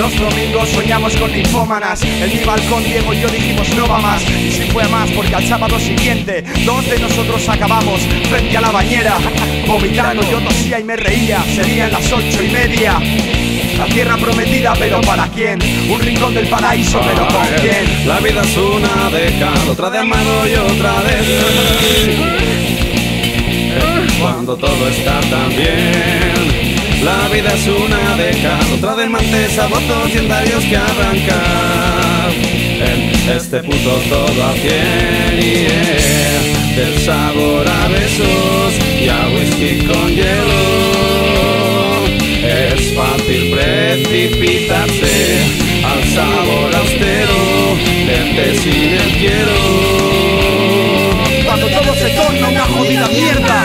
Los domingos soñamos con ninfómanas. En mi balcón Diego y yo dijimos no va más. Y se fue a más porque al sábado siguiente dos de nosotros acabamos frente a la bañera, vomitando. Yo tosía y me reía. Serían las 8:30. La tierra prometida, pero ¿para quién? Un rincón del paraíso, pero ¿con quién? La vida es una de cal, otra de mano y otra de sal. Cuando todo está tan bien. La vida es una de cal, otra de mantes, abortos y andarios que arrancar. En este puto todo a 100 y del sabor a besos y a whisky con hielo. Es fácil precipitarse al sabor austero del té sin el quiero. Cuando todo se torna una jodida mierda.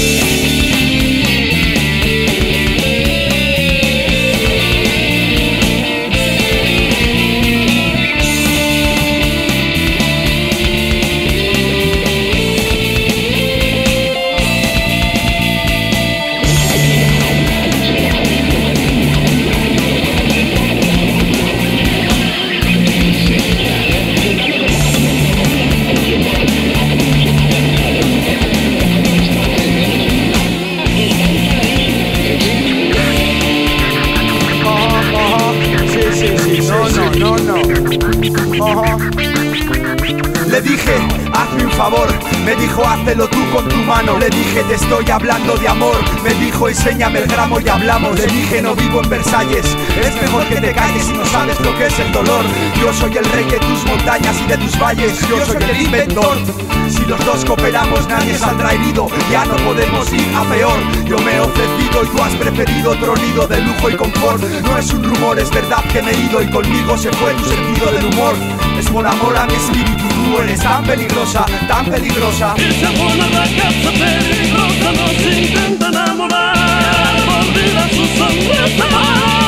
Le dije, hazme un favor. Me dijo, hácelo tú con tu mano. Le dije, te estoy hablando de amor. Me dijo, enséñame el gramo y hablamos. Le dije, no vivo en Versalles. Es mejor que te calles si no sabes lo que es el dolor. Yo soy el rey de tus montañas y de tus valles. Yo soy el inventor. Si los dos cooperamos nadie saldrá herido. Ya no podemos ir a peor. Yo me he ofrecido y tú has preferido otro nido de lujo y confort. No es un rumor, es verdad que me he ido y conmigo se fue tu sentido del humor. Es por amor a mi espíritu, tú eres tan peligrosa, tan peligrosa. Y se pone la casa peligrosa, nos intenta enamorar. Olvida su sonrisa.